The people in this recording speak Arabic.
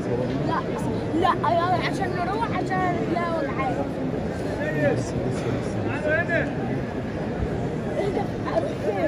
لا لا عشان نروح عشان لا وجعان. ايه ده؟ اروح فين؟